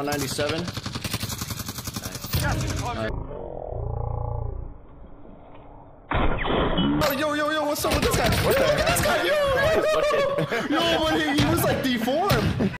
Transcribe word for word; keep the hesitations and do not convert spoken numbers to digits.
one ninety-seven. Nice. Uh, oh, yo, yo, yo, what's up with this guy? What the heck? This guy, yo! Yo, but he, he was like deformed.